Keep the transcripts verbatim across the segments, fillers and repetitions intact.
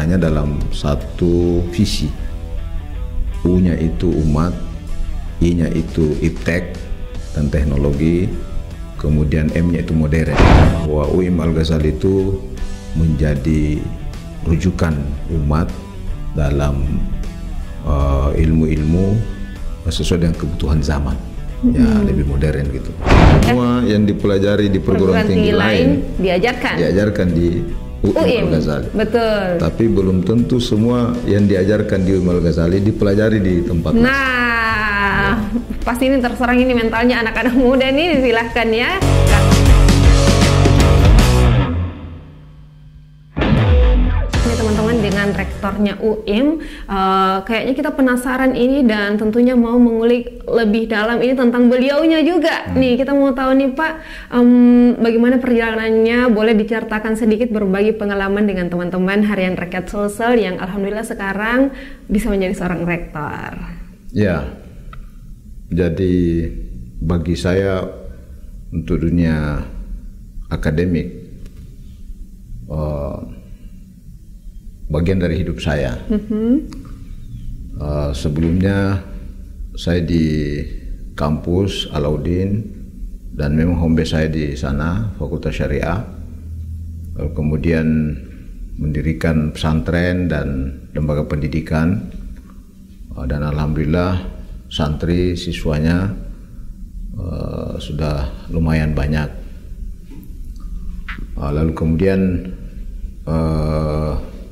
hanya dalam satu visi. U-nya itu umat, I-nya itu iptek dan teknologi, kemudian M-nya itu modern. Bahwa U I M Al-Ghazali itu menjadi rujukan umat dalam uh, ilmu-ilmu sesuai dengan kebutuhan zaman. Ya, hmm. lebih modern gitu. Semua yang dipelajari di perguruan tinggi lain diajarkan. Diajarkan di U I M Al-Ghazali. Betul. Tapi belum tentu semua yang diajarkan di U I M Al-Ghazali dipelajari di tempat lain. Nah, pasti ini terserang ini mentalnya anak-anak muda nih, silahkan ya. Dengan rektornya U I M, uh, kayaknya kita penasaran ini dan tentunya mau mengulik lebih dalam ini tentang beliaunya juga. Hmm. Nih kita mau tahu nih Pak, um, bagaimana perjalanannya, boleh diceritakan sedikit berbagi pengalaman dengan teman-teman Harian Rakyat Sulsel yang alhamdulillah sekarang bisa menjadi seorang rektor. Ya, jadi bagi saya untuk dunia akademik, uh, bagian dari hidup saya. Mm-hmm. uh, sebelumnya saya di kampus Alauddin dan memang home base saya di sana, Fakultas Syariah. uh, kemudian mendirikan pesantren dan lembaga pendidikan, uh, dan alhamdulillah santri siswanya uh, sudah lumayan banyak. uh, lalu kemudian uh,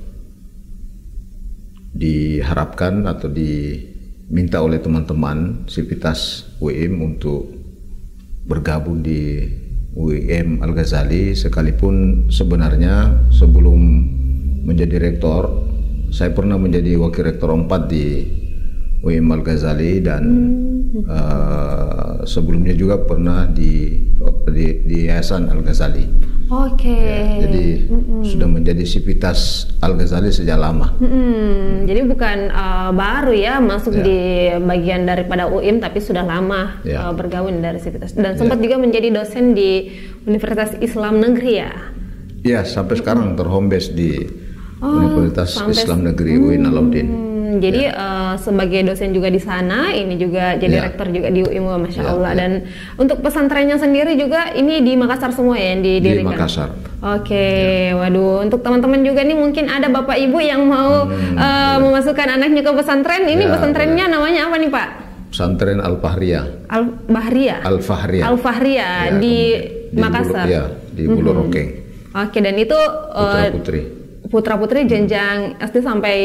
diharapkan atau diminta oleh teman-teman Sivitas U I M untuk bergabung di U I M Al-Ghazali, sekalipun sebenarnya sebelum menjadi rektor saya pernah menjadi wakil rektor empat di U I M Al-Ghazali dan hmm. uh, sebelumnya juga pernah di di, di Yayasan Al-Ghazali. Oke. Okay. Ya, jadi mm-mm. sudah menjadi Sivitas Al-Ghazali sejak lama. Mm-mm. Jadi bukan uh, baru ya masuk ya. Di bagian daripada U I M, tapi sudah lama ya. uh, bergabung dari Sivitas dan sempat ya. juga menjadi dosen di Universitas Islam Negeri ya. Iya, sampai mm-hmm. sekarang terhome base di oh, Universitas Islam Negeri U I N Alauddin. Jadi ya. uh, sebagai dosen juga di sana, ini juga jadi ya. rektor juga di U I M, Masya ya, Allah. Ya. Dan untuk pesantrennya sendiri juga ini di Makassar semua ya yang didirikan? Di Makassar. Oke, okay. ya. Waduh. Untuk teman-teman juga nih mungkin ada bapak ibu yang mau hmm, uh, memasukkan anaknya ke pesantren. Ini ya, pesantrennya ya. namanya apa nih Pak? Pesantren Al-Fahriah. Al-Bahriah? Al-Fahriah. Al-Fahriah ya, di, di Makassar? Bulu, ya, di Bulurokeng. Mm-hmm. Oke, okay, dan itu Putra Putri. Putra Putri jenjang S D sampai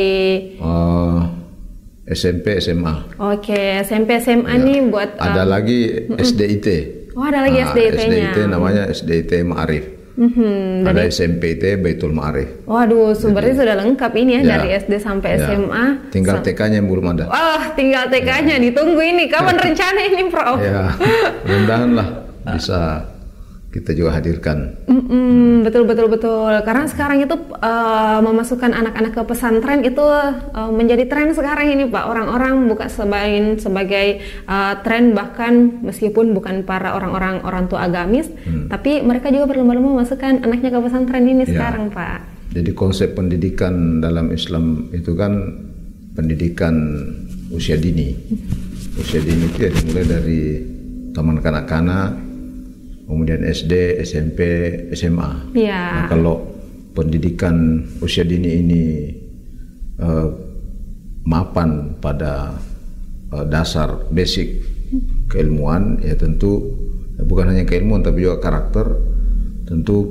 uh, S M P S M A. Oke, okay, S M P S M A ya. nih buat ada um, lagi S D I T. Oh, ada lagi nah, S D I T-nya. S D I T namanya S D I T Ma'arif. Mm-hmm, ada S M P T Baitul Ma'arif. Waduh, berarti sudah lengkap ini ya, ya dari S D sampai ya. S M A. Tinggal T K-nya yang belum ada. Oh, tinggal T K-nya ya. Ditunggu ini. Kapan rencana ini, Prof? Ya, mudah-mudahan lah bisa kita juga hadirkan. Mm-mm, betul betul betul. Karena sekarang itu uh, memasukkan anak-anak ke pesantren itu uh, menjadi tren sekarang ini Pak. Orang-orang bukan sebagai sebagai uh, tren, bahkan meskipun bukan para orang-orang orang tua agamis, hmm. tapi mereka juga berlomba-lomba memasukkan anaknya ke pesantren ini ya. Sekarang Pak. Jadi konsep pendidikan dalam Islam itu kan pendidikan usia dini. Usia dini itu ya dimulai dari taman kanak-kanak, kemudian S D, S M P, S M A. Ya. Nah, kalau pendidikan usia dini ini uh, mapan pada uh, dasar basic keilmuan, ya tentu ya bukan hanya keilmuan tapi juga karakter, tentu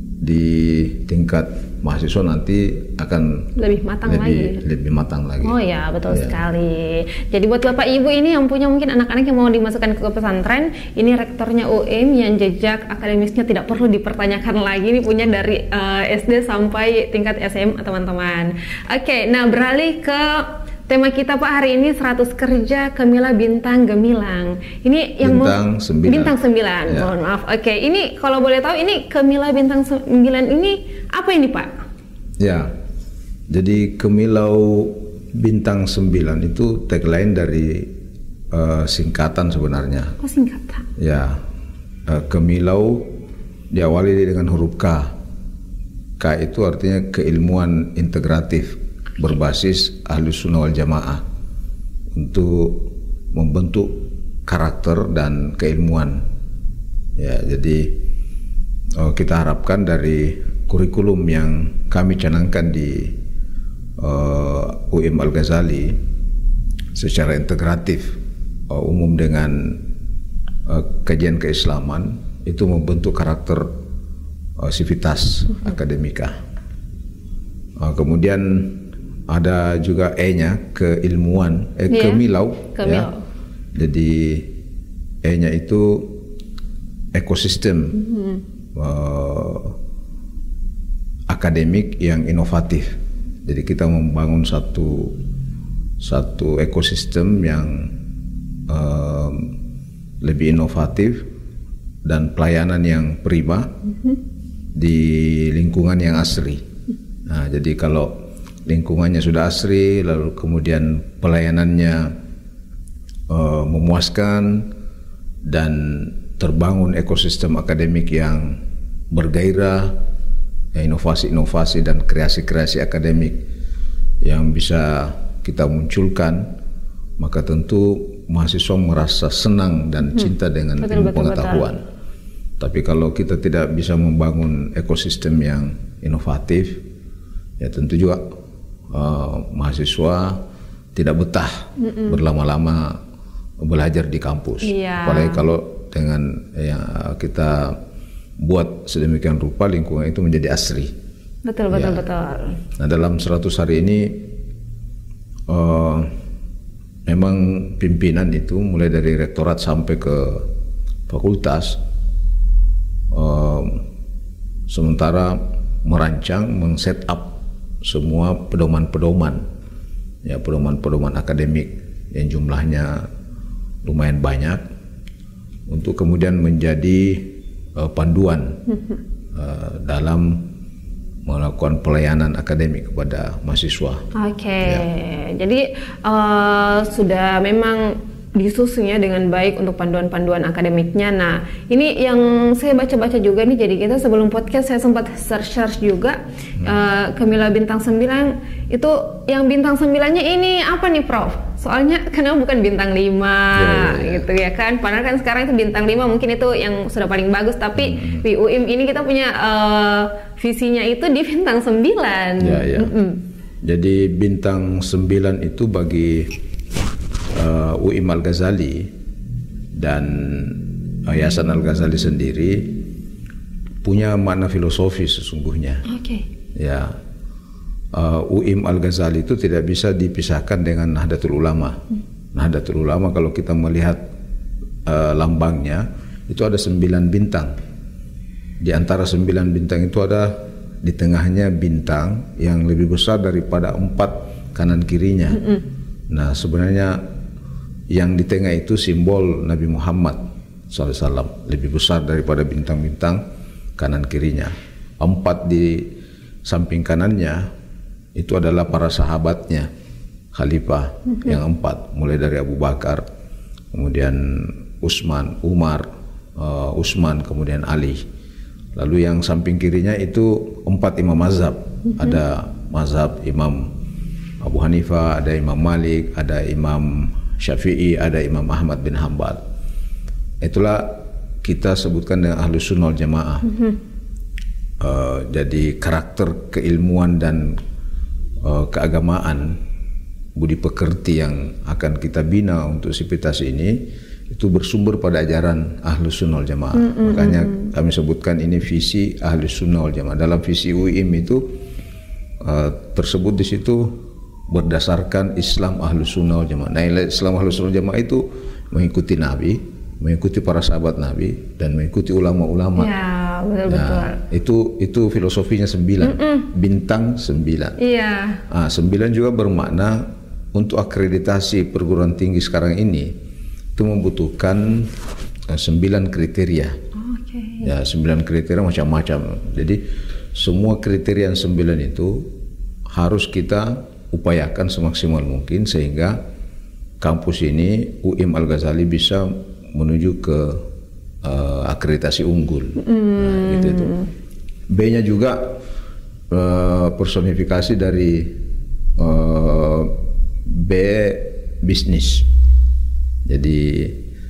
di tingkat mahasiswa nanti akan lebih matang lebih, lagi. Lebih matang lagi. Oh ya, betul ya. sekali. Jadi buat Bapak Ibu ini yang punya mungkin anak-anak yang mau dimasukkan ke pesantren, ini rektornya U I M yang jejak akademisnya tidak perlu dipertanyakan lagi, ini punya dari uh, S D sampai tingkat S M A teman-teman. Oke, okay, nah beralih ke tema kita Pak hari ini, seratus kerja Kemila Bintang Gemilang. Ini yang Bintang mau, sembilan. Bintang sembilan. Ya. Mohon maaf. Oke, okay, ini kalau boleh tahu ini Kemila Bintang sembilan ini apa ini Pak? Ya. Jadi Kemilau Bintang sembilan itu tagline dari uh, singkatan sebenarnya. Oh, singkatan. Ya. Uh, Kemilau diawali dengan huruf K. K K itu artinya keilmuan integratif berbasis Ahlus Sunnah wal Jamaah untuk membentuk karakter dan keilmuan. Ya, jadi uh, kita harapkan dari kurikulum yang kami canangkan di uh, U I M Al-Ghazali secara integratif uh, umum dengan uh, kajian keislaman itu membentuk karakter uh, sivitas akademika. Uh, kemudian ada juga E-nya keilmuan, eh, yeah. kemilau, Kemilau. Ya. Jadi E-nya itu ekosistem mm-hmm. uh, akademik yang inovatif. Jadi kita membangun satu satu ekosistem yang uh, lebih inovatif dan pelayanan yang prima mm-hmm. di lingkungan yang asri. Nah, jadi kalau lingkungannya sudah asri, lalu kemudian pelayanannya uh, memuaskan dan terbangun ekosistem akademik yang bergairah, ya, inovasi-inovasi dan kreasi-kreasi akademik yang bisa kita munculkan, maka tentu mahasiswa merasa senang dan cinta hmm. dengan betul, ilmu betul, pengetahuan. Betul. Tapi kalau kita tidak bisa membangun ekosistem yang inovatif, ya tentu juga uh, mahasiswa tidak betah Mm-mm. berlama-lama belajar di kampus. Yeah. Apalagi kalau dengan ya, kita buat sedemikian rupa lingkungan itu menjadi asri. Betul, betul, ya. betul. Nah, dalam seratus hari ini uh, memang pimpinan itu mulai dari rektorat sampai ke fakultas uh, sementara merancang, men-set up semua pedoman-pedoman, ya pedoman-pedoman akademik yang jumlahnya lumayan banyak untuk kemudian menjadi uh, panduan uh, dalam melakukan pelayanan akademik kepada mahasiswa. Oke, okay. ya. Jadi uh, sudah memang disusunnya dengan baik untuk panduan-panduan akademiknya. Nah, ini yang saya baca-baca juga nih, jadi kita sebelum podcast saya sempat search-search juga hmm. uh, Kemilau Bintang sembilan itu, yang bintang sembilannya ini apa nih Prof? Soalnya kenapa bukan bintang lima ya, ya, ya. gitu ya kan? Padahal kan sekarang itu bintang lima mungkin itu yang sudah paling bagus, tapi hmm. di U I M ini kita punya uh, visinya itu di bintang sembilan. Ya, ya. Mm-mm. Jadi bintang sembilan itu bagi uh, U I M Al-Ghazali dan Yayasan Al-Ghazali sendiri punya makna filosofis sesungguhnya. Oke. Okay. Ya. Uh, U I M Al-Ghazali itu tidak bisa dipisahkan dengan Nahdlatul Ulama. Hmm. Nahdlatul Ulama kalau kita melihat uh, lambangnya itu ada sembilan bintang. Di antara sembilan bintang itu ada di tengahnya bintang yang lebih besar daripada empat kanan kirinya. Hmm. Nah, sebenarnya yang di tengah itu simbol Nabi Muhammad shallallahu alaihi wasallam, lebih besar daripada bintang-bintang kanan kirinya. Empat di samping kanannya itu adalah para sahabatnya, khalifah mm-hmm. yang empat, mulai dari Abu Bakar, kemudian Utsman, Umar, uh, Utsman, kemudian Ali. Lalu yang samping kirinya itu empat imam mazhab, mm-hmm. ada mazhab Imam Abu Hanifah, ada Imam Malik, ada Imam Syafi'i, ada Imam Ahmad bin Hanbal. Itulah kita sebutkan dengan Ahlus Sunnah wal Jamaah. Mm-hmm. uh, jadi karakter keilmuan dan uh, keagamaan, budi pekerti yang akan kita bina untuk sivitas ini itu bersumber pada ajaran Ahlus Sunnah wal Jamaah. Mm-hmm. Makanya kami sebutkan ini visi Ahlus Sunnah wal Jamaah. Dalam visi U I M itu uh, tersebut di situ berdasarkan Islam Ahlus Sunnah wal Jamaah. Nah, Islam Ahlus Sunnah wal Jamaah itu mengikuti Nabi, mengikuti para sahabat Nabi, dan mengikuti ulama-ulama. Ya, betul-betul. Nah, itu itu filosofinya sembilan, Mm-mm. bintang sembilan. Iya. Nah, sembilan juga bermakna untuk akreditasi perguruan tinggi sekarang ini itu membutuhkan uh, sembilan kriteria. Okay. Ya, sembilan kriteria macam-macam. Jadi semua kriteria yang sembilan itu harus kita upayakan semaksimal mungkin sehingga kampus ini U I M Al-Ghazali bisa menuju ke uh, akreditasi unggul. Mm. Nah, gitu itu. B-nya juga uh, personifikasi dari uh, B bisnis. Jadi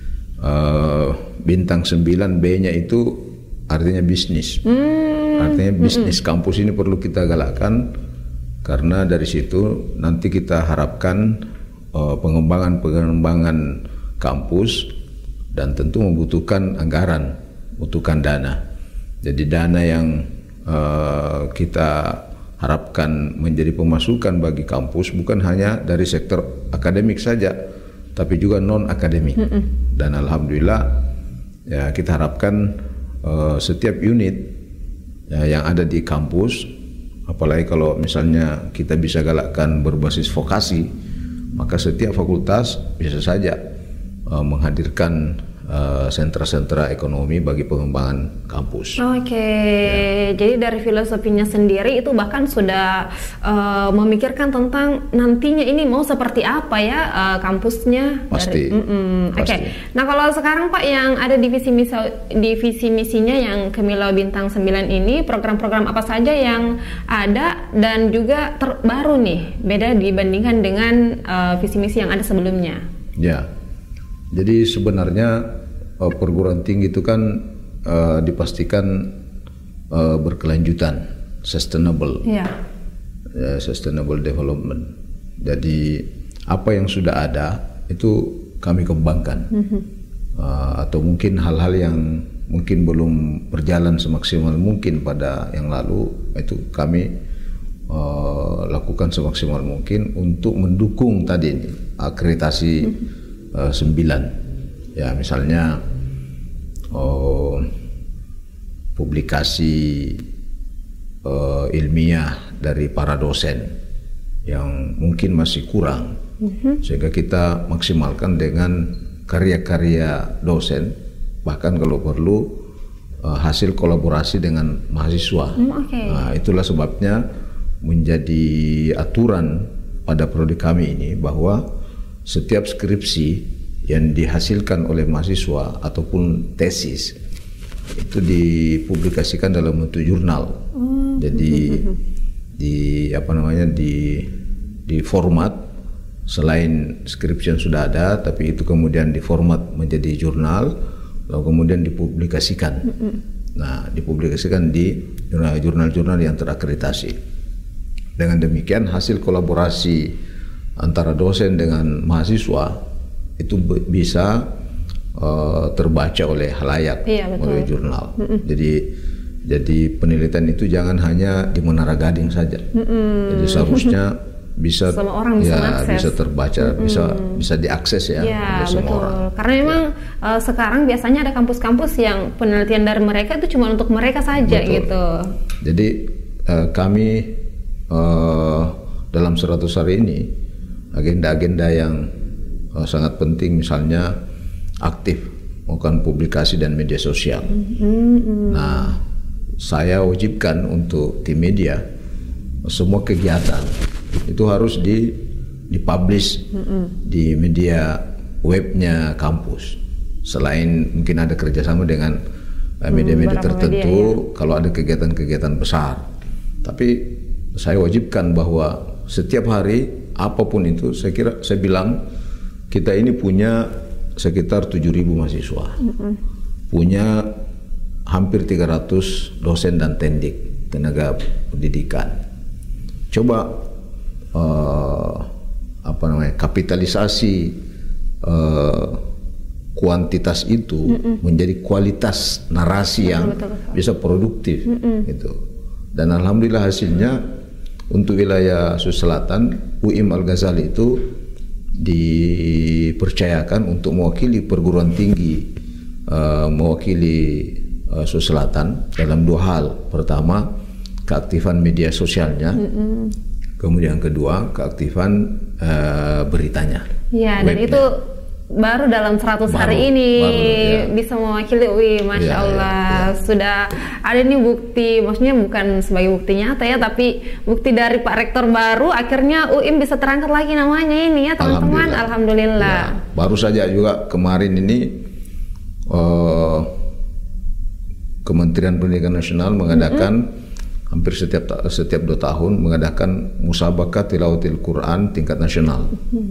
uh, bintang sembilan B-nya itu artinya bisnis. Hmm. Artinya bisnis. Hmm. Kampus ini perlu kita galakkan karena dari situ nanti kita harapkan uh, pengembangan-pengembangan kampus dan tentu membutuhkan anggaran, membutuhkan dana. Jadi dana yang uh, kita harapkan menjadi pemasukan bagi kampus bukan hanya dari sektor akademik saja, tapi juga non akademik. Mm-mm. Dan alhamdulillah ya kita harapkan uh, setiap unit ya, yang ada di kampus, apalagi kalau misalnya kita bisa galakkan berbasis vokasi, maka setiap fakultas bisa saja uh, menghadirkan Uh, sentra-sentra ekonomi bagi pengembangan kampus. Oke, okay. Ya. Jadi dari filosofinya sendiri itu bahkan sudah uh, memikirkan tentang nantinya ini mau seperti apa ya uh, kampusnya. Pasti. Oke. Okay. Nah kalau sekarang Pak yang ada divisi misi divisi misinya yang Kemilau Bintang sembilan ini, program-program apa saja yang ada dan juga terbaru nih beda dibandingkan dengan uh, visi misi yang ada sebelumnya? Ya. Jadi sebenarnya uh, perguruan tinggi itu kan uh, dipastikan uh, berkelanjutan, sustainable, yeah. uh, sustainable development. Jadi apa yang sudah ada itu kami kembangkan, mm-hmm. uh, atau mungkin hal-hal yang mungkin belum berjalan semaksimal mungkin pada yang lalu itu kami uh, lakukan semaksimal mungkin untuk mendukung tadi ini akreditasi. Mm-hmm. Uh, sembilan ya misalnya oh, publikasi uh, ilmiah dari para dosen yang mungkin masih kurang, mm-hmm. sehingga kita maksimalkan dengan karya-karya dosen, bahkan kalau perlu uh, hasil kolaborasi dengan mahasiswa. mm, okay. Nah, itulah sebabnya menjadi aturan pada prodi kami ini bahwa setiap skripsi yang dihasilkan oleh mahasiswa ataupun tesis itu dipublikasikan dalam bentuk jurnal. Mm. Jadi di apa namanya di di format selain skripsi yang sudah ada, tapi itu kemudian diformat menjadi jurnal lalu kemudian dipublikasikan. Mm-hmm. Nah, dipublikasikan di jurnal-jurnal yang terakreditasi. Dengan demikian hasil kolaborasi antara dosen dengan mahasiswa itu bisa uh, terbaca oleh khalayak, iya, oleh jurnal. Mm-mm. Jadi jadi penelitian itu jangan hanya di Menara Gading saja. Mm-mm. Jadi seharusnya bisa semua orang bisa, ya, bisa terbaca, mm-mm. bisa bisa diakses ya, ya oleh semua betul. orang. Karena memang ya. uh, sekarang biasanya ada kampus-kampus yang penelitian dari mereka itu cuma untuk mereka saja. Betul. Gitu. Jadi uh, kami uh, dalam seratus hari ini agenda-agenda yang uh, sangat penting, misalnya aktif melakukan publikasi dan media sosial. Mm-hmm. Nah, saya wajibkan untuk tim media semua kegiatan itu harus di dipublish mm-hmm. di media webnya kampus. Selain mungkin ada kerjasama dengan uh, media-media hmm, tertentu media, ya. Kalau ada kegiatan-kegiatan besar, tapi saya wajibkan bahwa setiap hari apapun itu, saya kira saya bilang kita ini punya sekitar tujuh ribu mahasiswa, mm-hmm. punya hampir tiga ratus dosen dan tendik, tenaga pendidikan. Coba uh, apa namanya kapitalisasi uh, kuantitas itu mm-hmm. menjadi kualitas narasi yang betul, betul. bisa produktif, mm-hmm. gitu. Dan alhamdulillah hasilnya untuk wilayah Sulawesi Selatan, U I M Al-Ghazali itu dipercayakan untuk mewakili perguruan tinggi, uh, mewakili uh, Sulawesi Selatan dalam dua hal. Pertama, keaktifan media sosialnya, mm-hmm. kemudian kedua, keaktifan uh, beritanya. Ya, dan itu baru dalam seratus baru, hari ini baru, ya. bisa mewakili U I, Masya ya, Allah. Ya, ya. Sudah ada nih bukti, maksudnya bukan sebagai bukti nyata ya, tapi bukti dari Pak Rektor baru, akhirnya U I M bisa terangkat lagi namanya ini ya teman-teman. Alhamdulillah, Alhamdulillah. Ya, baru saja juga kemarin ini uh, Kementerian Pendidikan Nasional mengadakan mm-hmm. hampir setiap setiap dua tahun mengadakan musabaqah tilawatil Quran tingkat nasional.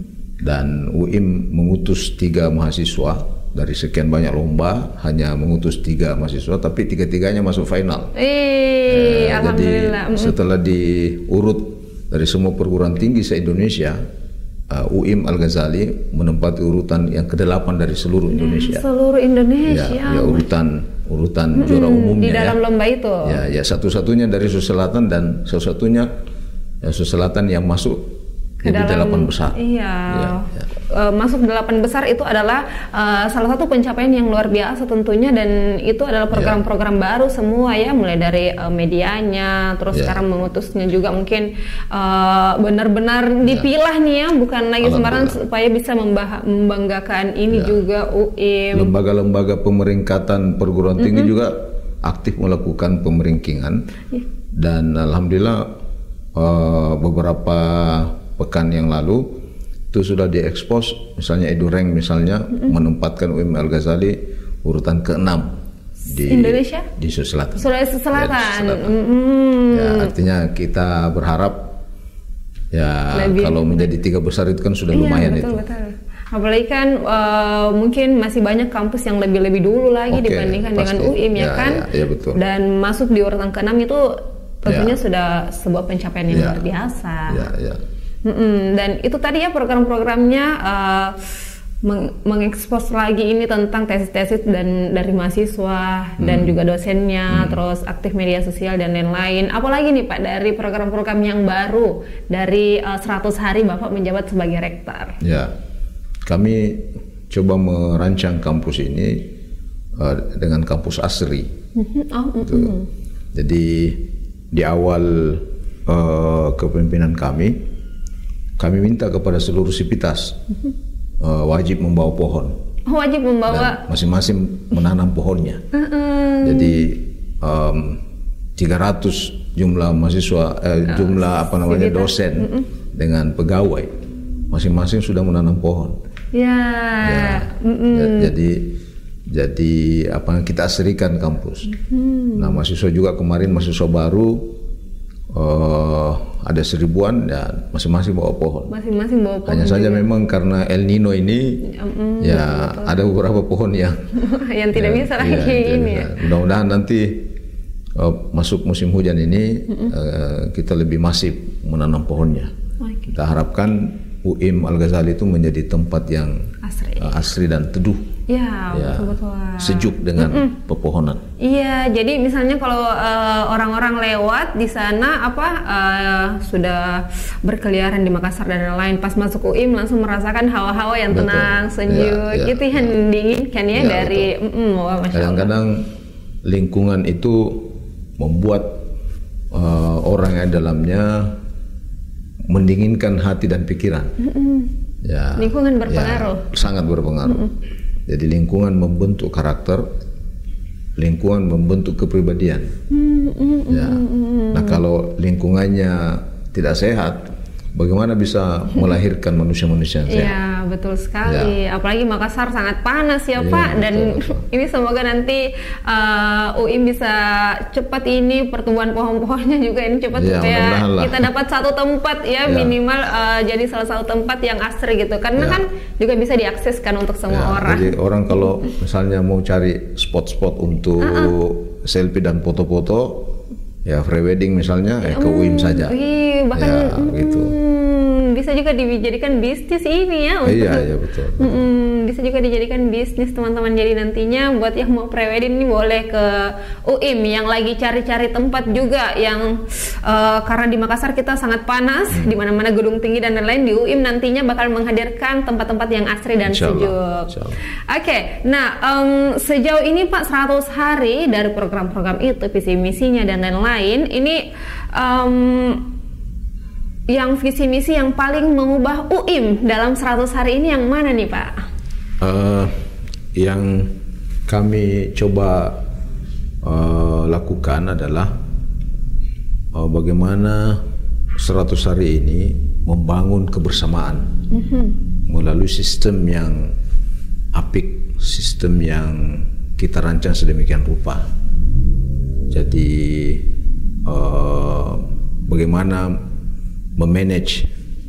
Dan U I M mengutus tiga mahasiswa dari sekian banyak lomba, hanya mengutus tiga mahasiswa, tapi tiga-tiganya masuk final. Eh, eh, jadi setelah diurut dari semua perguruan tinggi se-Indonesia, uh, U I M Al-Ghazali menempati urutan yang kedelapan dari seluruh Indonesia. Seluruh Indonesia. Ya, ya urutan urutan hmm, juara umumnya di dalam ya. lomba itu. Ya, ya satu-satunya dari Sulawesi Selatan dan satu-satunya ya, Sulawesi Selatan yang masuk ke dalam delapan besar. Iya. Ya, ya. Uh, masuk delapan besar itu adalah uh, salah satu pencapaian yang luar biasa tentunya, dan itu adalah program-program ya. baru semua ya, mulai dari uh, medianya, terus ya. sekarang mengutusnya juga mungkin uh, benar-benar ya. dipilah nih ya, bukan lagi sembarang, supaya bisa membanggakan ini ya. juga U I M. Lembaga-lembaga pemeringkatan perguruan tinggi mm-hmm. juga aktif melakukan pemeringkingan ya. Dan alhamdulillah uh, beberapa pekan yang lalu itu sudah diekspos, misalnya EduRank misalnya mm-hmm. menempatkan U I M Al-Ghazali urutan keenam di Indonesia, di Sulawesi Selatan. Sulawesi Selatan. Ya, Selatan. Mm-hmm. Ya, artinya kita berharap ya lebih, kalau menjadi tiga besar itu kan sudah iya, lumayan betul, itu. Betul. Apalagi kan uh, mungkin masih banyak kampus yang lebih-lebih dulu lagi okay, dibandingkan pasti. dengan U I M ya, ya kan. Ya, ya, betul. Dan masuk di urutan keenam itu tentunya ya. sudah sebuah pencapaian yang ya. luar biasa. Ya, ya. Mm-mm. Dan itu tadi ya program-programnya uh, meng- mengekspos lagi ini tentang tesis-tesis dan dari mahasiswa hmm. dan juga dosennya, hmm. terus aktif media sosial dan lain-lain. Apalagi nih Pak dari program-program yang baru dari uh, seratus hari Bapak menjabat sebagai rektor? Ya, kami coba merancang kampus ini uh, dengan kampus asri. Mm-hmm. Oh, mm-hmm. Jadi di awal uh, kepemimpinan kami, kami minta kepada seluruh sivitas mm-hmm. uh, wajib membawa pohon. Oh, wajib membawa. Dan masing-masing menanam pohonnya. Mm-hmm. Jadi um, tiga ratus jumlah mahasiswa, eh, uh, jumlah apa namanya sivitas. dosen mm-hmm. dengan pegawai, masing-masing sudah menanam pohon. Ya. ya. Mm-hmm. Jadi jadi apa kita asrikan kampus. Mm-hmm. Nah, mahasiswa juga kemarin mahasiswa baru. Uh, ada seribuan dan masing-masing bawa pohon. Masing-masing bawa pohon. Hanya saja juga. Memang karena El Nino ini mm, ya betul. Ada beberapa pohon yang yang tidak ya, bisa lagi ya, ini. Ya. Mudah-mudahan nanti uh, masuk musim hujan ini mm-hmm. uh, kita lebih masif menanam pohonnya. Okay. Kita harapkan U I M Al-Ghazali itu menjadi tempat yang asri, uh, asri dan teduh. Ya, ya betul-betul. Sejuk dengan mm-mm. pepohonan. Iya, jadi misalnya kalau uh, orang-orang lewat di sana apa uh, sudah berkeliaran di Makassar dan lain-lain, pas masuk U I M langsung merasakan hawa-hawa yang betul. tenang, sejuk, ya, ya, itu yang ya. diinginkan ya, ya dari mm, wah, Masya kadang-kadang Allah. Lingkungan itu membuat uh, orang yang dalamnya mendinginkan hati dan pikiran. Mm-mm. Ya, lingkungan berpengaruh. Ya, sangat berpengaruh. Mm-mm. Jadi lingkungan membentuk karakter, lingkungan membentuk kepribadian. Mm, mm, ya. mm, nah kalau lingkungannya tidak sehat, bagaimana bisa melahirkan manusia-manusia yang sehat? Iya betul sekali. Ya. Apalagi Makassar sangat panas ya, ya Pak. Dan betul, betul. Ini semoga nanti uh, U I M bisa cepat ini pertumbuhan pohon-pohonnya juga ini cepat ya, supaya kita dapat satu tempat ya, ya. minimal uh, jadi salah satu tempat yang asri gitu. Karena ya. kan juga bisa diakseskan untuk semua ya, orang. Jadi orang kalau misalnya mau cari spot-spot untuk uh-uh. selfie dan foto-foto, ya prewedding misalnya, ya, eh, ke U I M saja. Iya, bahkan ya, gitu. hmm, bisa juga dijadikan bisnis ini ya. Untuk, iya, iya betul. Hmm, bisa juga dijadikan bisnis teman-teman. Jadi nantinya buat yang mau prewedding ini boleh ke U I M, yang lagi cari-cari tempat juga yang uh, karena di Makassar kita sangat panas, hmm. di mana-mana gedung tinggi dan lain-lain. Di U I M nantinya bakal menghadirkan tempat-tempat yang asri dan sejuk. Oke, okay. Nah um, sejauh ini Pak seratus hari dari program-program itu, visi misinya dan lain-lain, ini um, yang visi misi yang paling mengubah U I M dalam seratus hari ini yang mana nih Pak? Uh, yang kami coba uh, lakukan adalah uh, bagaimana seratus hari ini membangun kebersamaan mm-hmm. melalui sistem yang apik, sistem yang kita rancang sedemikian rupa. Jadi uh, bagaimana memanage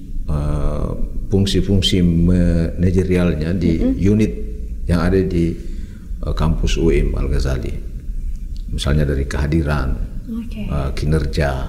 fungsi-fungsi uh, manajerialnya di mm-hmm. unit yang ada di uh, kampus U M Al-Ghazali. Misalnya dari kehadiran, okay. uh, kinerja.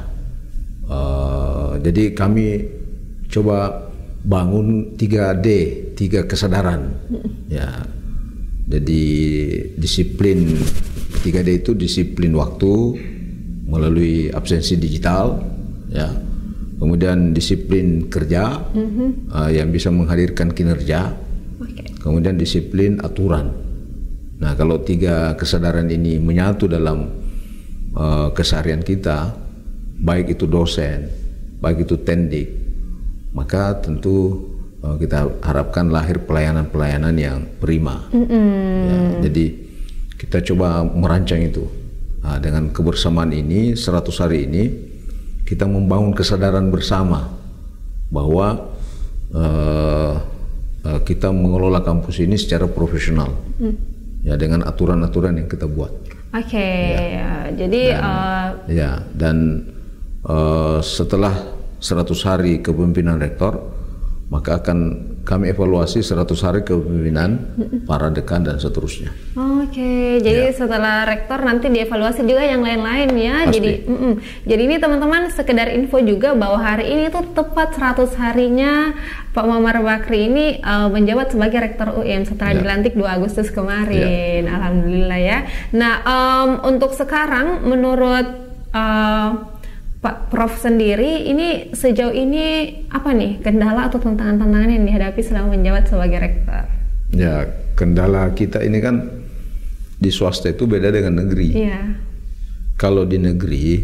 Uh, jadi kami coba bangun tiga D, tiga kesadaran. Mm-hmm. Ya. Jadi disiplin tiga D itu disiplin waktu melalui absensi digital, ya. Kemudian disiplin kerja mm-hmm. uh, yang bisa menghadirkan kinerja, okay. Kemudian disiplin aturan. Nah, kalau tiga kesadaran ini menyatu dalam uh, keseharian kita, baik itu dosen, baik itu tendik, maka tentu uh, kita harapkan lahir pelayanan-pelayanan yang prima. Mm-hmm. Ya, jadi kita coba merancang itu. Nah, dengan kebersamaan ini, seratus hari ini, kita membangun kesadaran bersama bahwa uh, uh, kita mengelola kampus ini secara profesional, hmm. ya dengan aturan-aturan yang kita buat. Oke, okay. ya. Jadi dan, uh, ya dan uh, setelah seratus hari kepemimpinan rektor, maka akan kami evaluasi seratus hari kepemimpinan para dekan dan seterusnya. Oke, okay. Jadi ya. Setelah rektor nanti dievaluasi juga yang lain-lain ya. Pasti. Jadi, mm -mm. Jadi ini teman-teman sekedar info juga bahwa hari ini tuh tepat seratus harinya Pak Muammar Bakri ini uh, menjabat sebagai rektor U M setelah ya. Dilantik dua Agustus kemarin. Ya. Alhamdulillah ya. Nah, um, untuk sekarang menurut uh, Pak Prof sendiri, ini sejauh ini apa nih kendala atau tantangan-tantangan yang dihadapi selama menjabat sebagai rektor? Ya, kendala kita ini kan di swasta itu beda dengan negeri. Iya. Kalau di negeri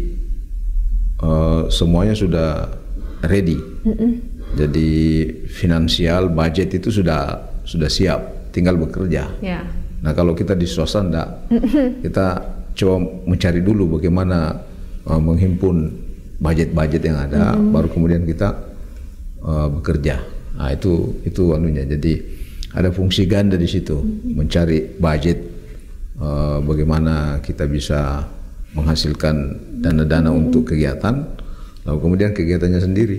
uh, semuanya sudah ready, mm-mm. Jadi finansial, budget itu sudah sudah siap, tinggal bekerja. Yeah. Nah, kalau kita di swasta enggak, kita coba mencari dulu bagaimana uh, menghimpun budget-budget yang ada, mm-hmm. baru kemudian kita uh, bekerja. Nah, itu itu anunya. Jadi ada fungsi ganda di situ, mm-hmm. mencari budget, uh, bagaimana kita bisa menghasilkan dana-dana mm-hmm. untuk kegiatan, lalu kemudian kegiatannya sendiri.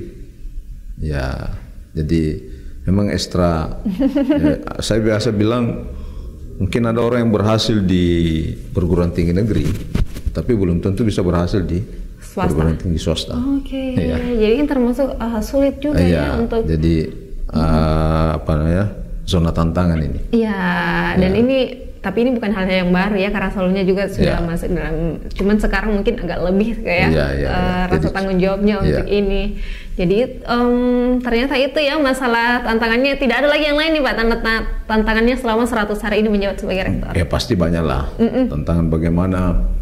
Ya, jadi memang ekstra. Ya, saya biasa bilang mungkin ada orang yang berhasil di perguruan tinggi negeri, tapi belum tentu bisa berhasil di perguruan tinggi swasta. Oke, okay. Ya. Jadi ini termasuk uh, sulit juga ya, ya untuk. Jadi uh, apa namanya zona tantangan ini. Iya, dan ya. Ini tapi ini bukan hal yang baru ya, karena selalunya juga sudah ya. Masuk dalam. Cuman sekarang mungkin agak lebih kayak ya, ya, uh, ya. Rasa Jadi, tanggung jawabnya ya. Untuk ini. Jadi um, ternyata itu ya masalah tantangannya, tidak ada lagi yang lain nih Pak, tantangannya selama seratus hari ini menjabat sebagai rektor. Ya pasti banyak lah. Mm-mm. Tantangan bagaimana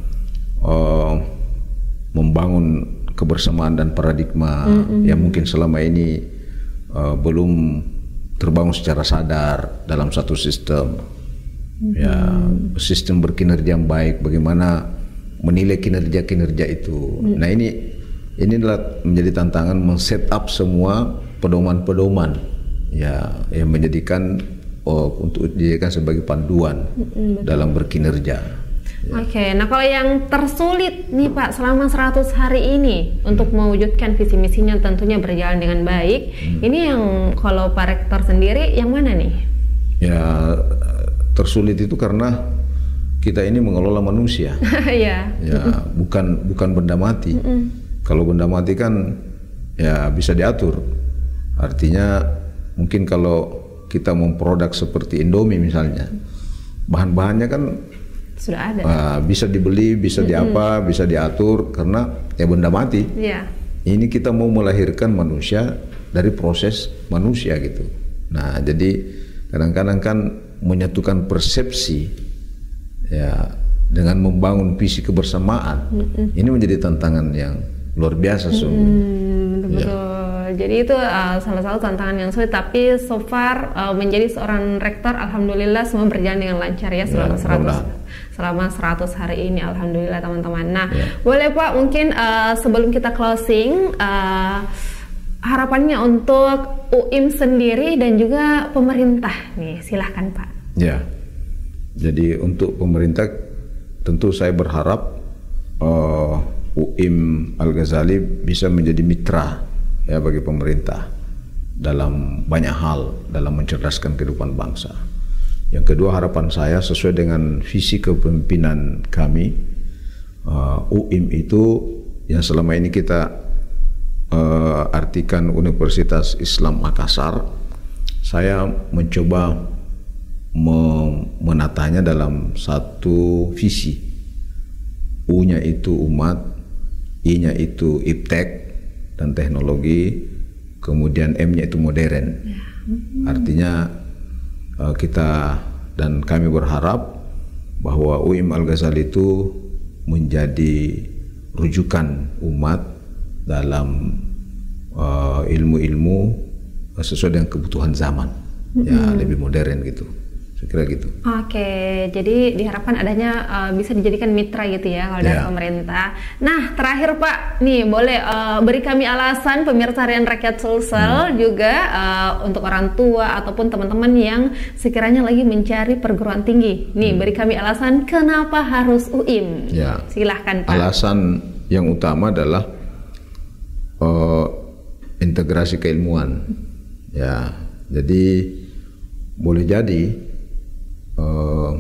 uh, membangun kebersamaan dan paradigma mm-hmm. yang mungkin selama ini uh, belum terbangun secara sadar dalam satu sistem. Mm-hmm. Ya, sistem berkinerja yang baik, bagaimana menilai kinerja-kinerja itu. Mm-hmm. Nah, ini ini adalah menjadi tantangan men-set up semua pedoman-pedoman ya yang menjadikan oh, untuk dijadikan sebagai panduan mm-hmm. dalam berkinerja. Ya. Oke, okay. Nah kalau yang tersulit nih Pak selama seratus hari ini untuk mewujudkan visi misinya tentunya berjalan dengan baik, hmm. ini yang kalau Pak Rektor sendiri yang mana nih? Ya tersulit itu karena kita ini mengelola manusia. Ya. Ya bukan bukan benda mati. Mm-mm. Kalau benda mati kan ya bisa diatur. Artinya mungkin kalau kita memproduk seperti Indomie misalnya, bahan-bahannya kan sudah ada. Uh, bisa dibeli, bisa mm-hmm. diapa, bisa diatur karena ya benda mati. Yeah. Ini kita mau melahirkan manusia dari proses manusia gitu. Nah, jadi kadang-kadang kan menyatukan persepsi ya dengan membangun visi kebersamaan. Mm-hmm. Ini menjadi tantangan yang luar biasa sungguh. Mm, betul. Ya. Jadi itu uh, salah satu tantangan yang sulit, tapi so far uh, menjadi seorang rektor alhamdulillah semua berjalan dengan lancar ya selama ya, seratus selama seratus hari ini alhamdulillah teman-teman. Nah, ya. Boleh Pak mungkin uh, sebelum kita closing uh, harapannya untuk U I M sendiri dan juga pemerintah nih, silahkan Pak. Ya. Jadi untuk pemerintah tentu saya berharap uh, U U I M Al-Ghazali bisa menjadi mitra ya bagi pemerintah dalam banyak hal dalam mencerdaskan kehidupan bangsa. Yang kedua, harapan saya sesuai dengan visi kepemimpinan kami, uh, U I M itu yang selama ini kita uh, artikan Universitas Islam Makassar, saya mencoba menatanya dalam satu visi. U-nya itu umat, I-nya itu iptek dan teknologi, kemudian M-nya itu modern. Artinya kita dan kami berharap bahwa U I M Al-Ghazali itu menjadi rujukan umat dalam uh, ilmu-ilmu sesuai dengan kebutuhan zaman, mm-hmm. ya lebih modern gitu. Kira gitu. Oke, jadi diharapkan adanya uh, bisa dijadikan mitra gitu ya kalau dari yeah. pemerintah. Nah, terakhir Pak, nih boleh uh, beri kami alasan pemirsa Harian Rakyat Sulsel hmm. juga uh, untuk orang tua ataupun teman-teman yang sekiranya lagi mencari perguruan tinggi. Nih, hmm. beri kami alasan kenapa harus U I M. Yeah. Silahkan Pak. Alasan yang utama adalah uh, integrasi keilmuan. Ya, jadi boleh jadi Uh,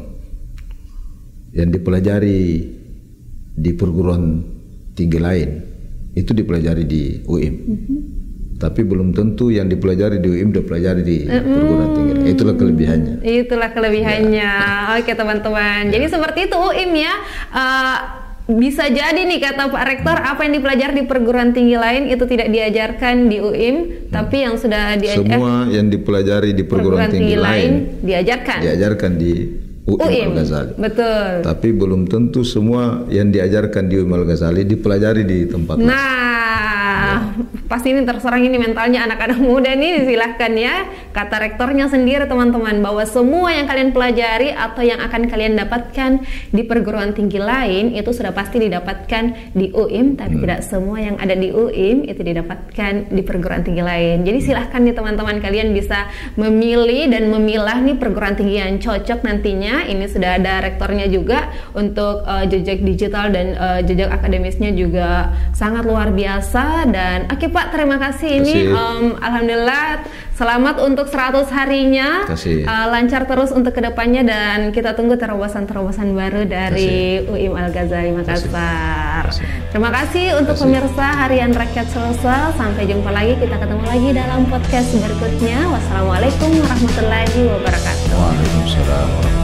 yang dipelajari di perguruan tinggi lain itu dipelajari di U I M, mm-hmm. tapi belum tentu yang dipelajari di U I M dipelajari di mm-hmm. perguruan tinggi lain. Itulah kelebihannya. Itulah kelebihannya. Ya. Oke teman-teman. Ya. Jadi seperti itu U I M ya. Uh, Bisa jadi nih kata Pak Rektor, apa yang dipelajari di perguruan tinggi lain itu tidak diajarkan di U I M, hmm. tapi yang sudah diajarkan semua yang dipelajari di perguruan, perguruan tinggi, tinggi lain diajarkan diajarkan di U I M Al-Ghazali. Betul. Tapi belum tentu semua yang diajarkan di U I M Al-Ghazali dipelajari di tempat lain. Nah, pasti ini terserang ini mentalnya anak-anak muda nih, silahkan ya. Kata rektornya sendiri teman-teman, bahwa semua yang kalian pelajari atau yang akan kalian dapatkan di perguruan tinggi lain itu sudah pasti didapatkan di U I M, tapi hmm. tidak semua yang ada di U I M itu didapatkan di perguruan tinggi lain. Jadi silahkan nih teman-teman, kalian bisa memilih dan memilah nih perguruan tinggi yang cocok nantinya. Ini sudah ada rektornya juga untuk uh, jejak digital dan uh, jejak akademisnya juga sangat luar biasa. Dan oke Pak, terima kasih ini um, alhamdulillah selamat untuk seratus harinya, uh, lancar terus untuk kedepannya, dan kita tunggu terobosan-terobosan baru dari U I M Al-Ghazali Makassar. Terima kasih untuk kasih. Pemirsa Harian Rakyat Sulsel, sampai jumpa lagi, kita ketemu lagi dalam podcast berikutnya. Wassalamualaikum warahmatullahi wabarakatuh. Waalaikumsalam.